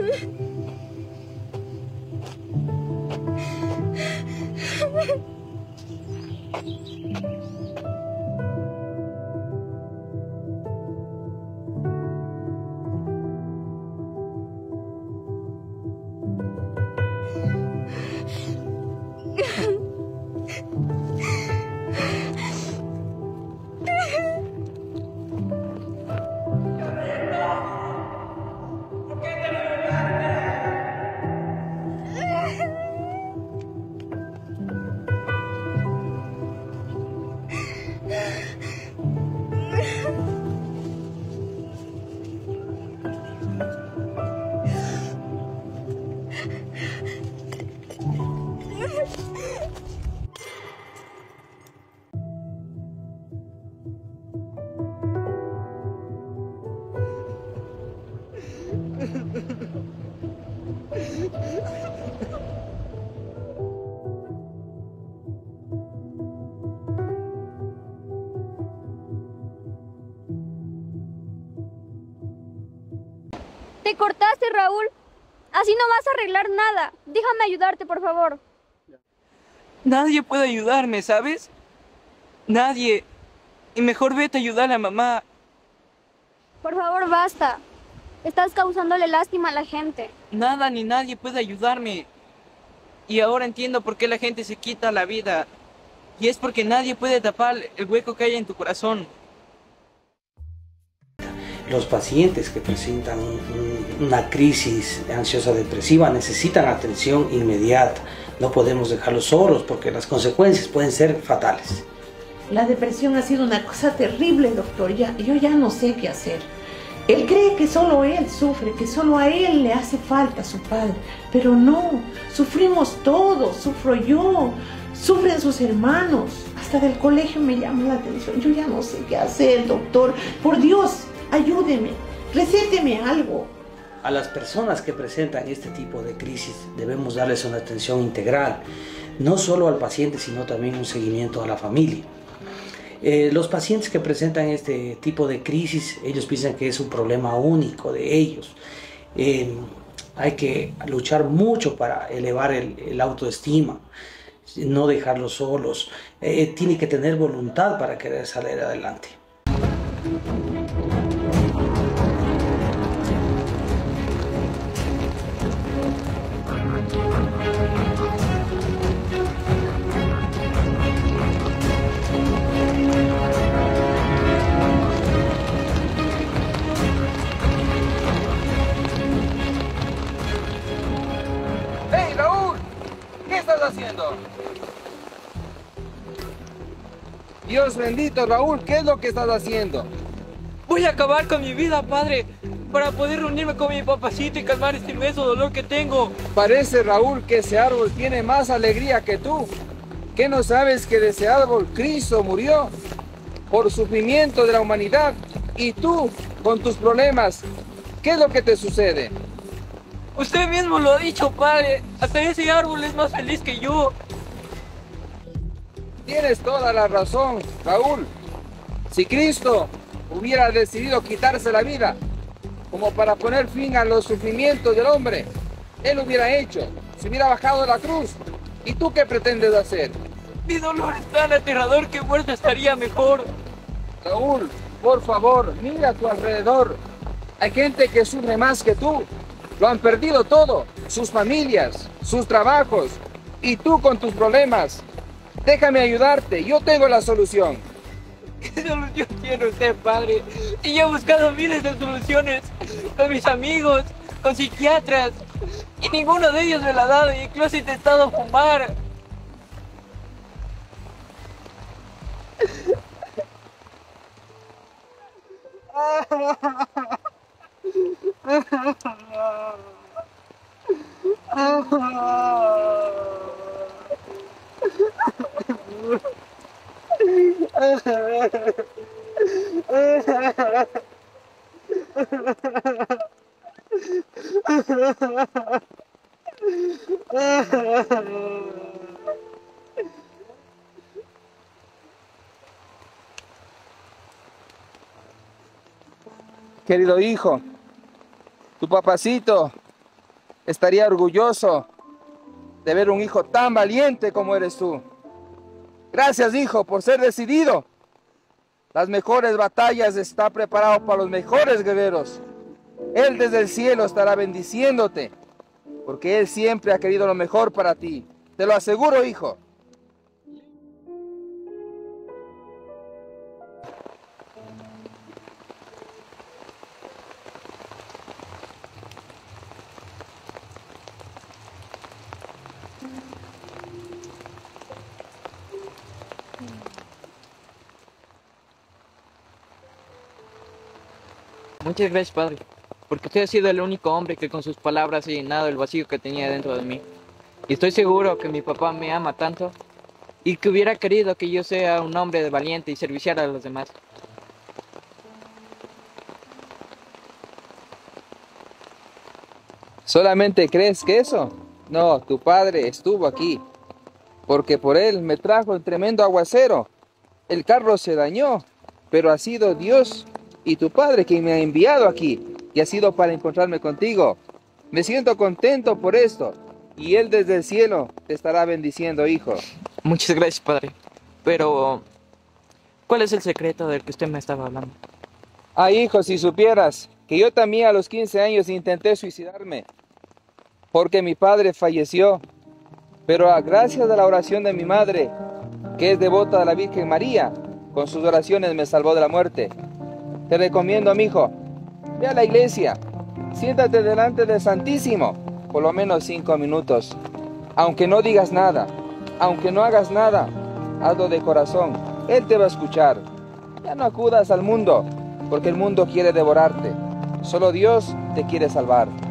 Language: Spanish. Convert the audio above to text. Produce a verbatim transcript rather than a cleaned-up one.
Te cortaste, Raúl. Así no vas a arreglar nada. Déjame ayudarte, por favor. Nadie puede ayudarme, ¿sabes? Nadie. Y mejor vete a ayudar a mamá. Por favor, basta. Estás causándole lástima a la gente. Nada ni nadie puede ayudarme. Y ahora entiendo por qué la gente se quita la vida. Y es porque nadie puede tapar el hueco que hay en tu corazón. Los pacientes que presentan una crisis ansiosa depresiva necesitan atención inmediata. No podemos dejarlos solos porque las consecuencias pueden ser fatales. La depresión ha sido una cosa terrible, doctor. Ya, yo ya no sé qué hacer. Él cree que solo él sufre, que solo a él le hace falta su padre. Pero no, sufrimos todos, sufro yo, sufren sus hermanos. Hasta del colegio me llama la atención. Yo ya no sé qué hacer, doctor. Por Dios, ayúdeme, recéteme algo. A las personas que presentan este tipo de crisis debemos darles una atención integral, no solo al paciente, sino también un seguimiento a la familia. Eh, los pacientes que presentan este tipo de crisis, ellos piensan que es un problema único de ellos. Eh, hay que luchar mucho para elevar el, el autoestima, no dejarlos solos. Eh, tiene que tener voluntad para querer salir adelante. ¡Hey, Raúl! ¿Qué estás haciendo? Dios bendito, Raúl, ¿qué es lo que estás haciendo? Voy a acabar con mi vida, padre, para poder reunirme con mi papacito y calmar este inmenso dolor que tengo. Parece, Raúl, que ese árbol tiene más alegría que tú. ¿Qué no sabes que de ese árbol Cristo murió por sufrimiento de la humanidad? Y tú, con tus problemas, ¿qué es lo que te sucede? Usted mismo lo ha dicho, padre. Hasta ese árbol es más feliz que yo. Tienes toda la razón, Raúl. Si Cristo hubiera decidido quitarse la vida como para poner fin a los sufrimientos del hombre, Él lo hubiera hecho, se hubiera bajado de la cruz. ¿Y tú qué pretendes hacer? Mi dolor es tan aterrador que muerto estaría mejor. Raúl, por favor, mira a tu alrededor. Hay gente que sufre más que tú. Lo han perdido todo, sus familias, sus trabajos, y tú con tus problemas. Déjame ayudarte, yo tengo la solución. ¿Qué solución tiene usted, padre? Y yo he buscado miles de soluciones con mis amigos, con psiquiatras, y ninguno de ellos me la ha dado, y incluso he intentado fumar. Querido hijo, tu papacito estaría orgulloso de ver un hijo tan valiente como eres tú. Gracias, hijo, por ser decidido. Las mejores batallas están preparadas para los mejores guerreros. Él desde el cielo estará bendiciéndote, porque Él siempre ha querido lo mejor para ti. Te lo aseguro, hijo. Muchas gracias, padre, porque usted ha sido el único hombre que con sus palabras ha llenado el vacío que tenía dentro de mí. Y estoy seguro que mi papá me ama tanto y que hubiera querido que yo sea un hombre de valiente y servicial a los demás. ¿Solamente crees que eso? No, tu padre estuvo aquí, porque por él me trajo el tremendo aguacero. El carro se dañó, pero ha sido Dios y tu padre quien me ha enviado aquí, y ha sido para encontrarme contigo. Me siento contento por esto, y Él desde el cielo te estará bendiciendo, hijo. Muchas gracias, padre. Pero, ¿cuál es el secreto del que usted me estaba hablando? Ah, hijo, si supieras que yo también a los quince años intenté suicidarme, porque mi padre falleció, pero a gracias a la oración de mi madre, que es devota de la Virgen María, con sus oraciones me salvó de la muerte. Te recomiendo, mi hijo, ve a la iglesia, siéntate delante del Santísimo, por lo menos cinco minutos. Aunque no digas nada, aunque no hagas nada, hazlo de corazón, Él te va a escuchar. Ya no acudas al mundo, porque el mundo quiere devorarte. Solo Dios te quiere salvar.